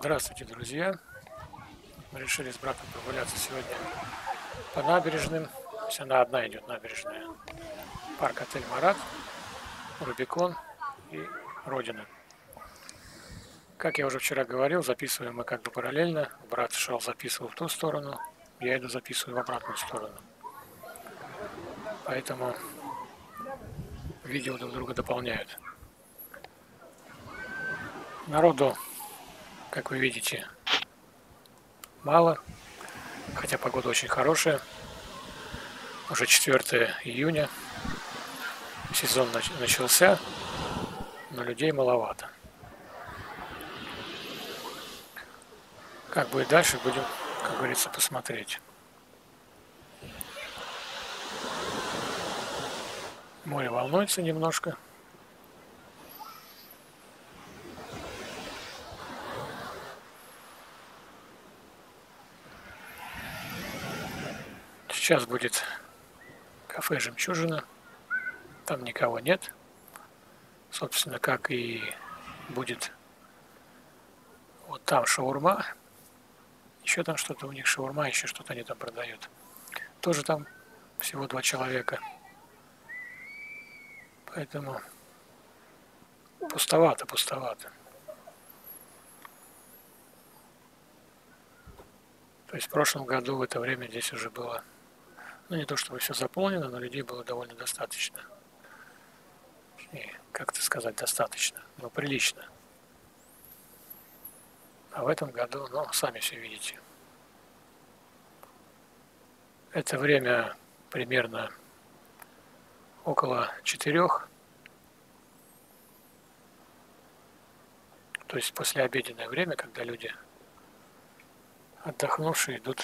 Здравствуйте, друзья! Мы решили с братом прогуляться сегодня по набережным. То есть она одна идет набережная. Парк отель Марат, Рубикон и Родина. Как я уже вчера говорил, записываем мы как бы параллельно. Брат шел, записывал в ту сторону, я иду записываю в обратную сторону. Поэтому видео друг друга дополняют. Народу, как вы видите, мало, хотя погода очень хорошая. Уже 4 июня, сезон начался, но людей маловато. Как будет дальше, будем, как говорится, посмотреть. Море волнуется немножко. Сейчас будет кафе «Жемчужина». Там никого нет. Собственно, как и будет вот там шаурма. Еще там что-то у них шаурма, еще что-то они там продают. Тоже там всего 2 человека. Поэтому пустовато. То есть в прошлом году в это время здесь уже было, ну не то чтобы все заполнено, но людей было довольно достаточно. И, как-то сказать, достаточно, но прилично. А в этом году, ну, сами все видите. Это время примерно около 4, то есть послеобеденное время, когда люди, отдохнувшие, идут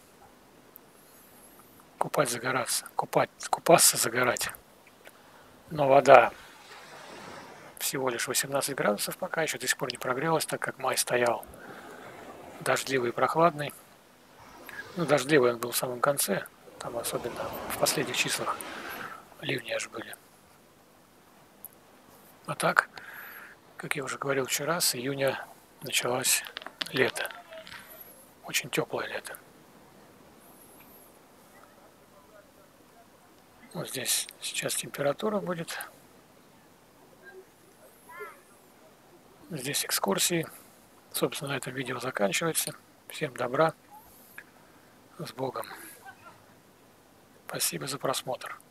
купаться, загорать. Но вода всего лишь 18 градусов пока еще до сих пор не прогрелась, так как май стоял дождливый и прохладный. Ну, дождливый он был в самом конце, там особенно в последних числах ливни аж были. А так, как я уже говорил вчера, с июня началось лето. Очень теплое лето. Вот здесь сейчас температура будет. Здесь экскурсии. Собственно, на этом видео заканчивается. Всем добра. С Богом. Спасибо за просмотр.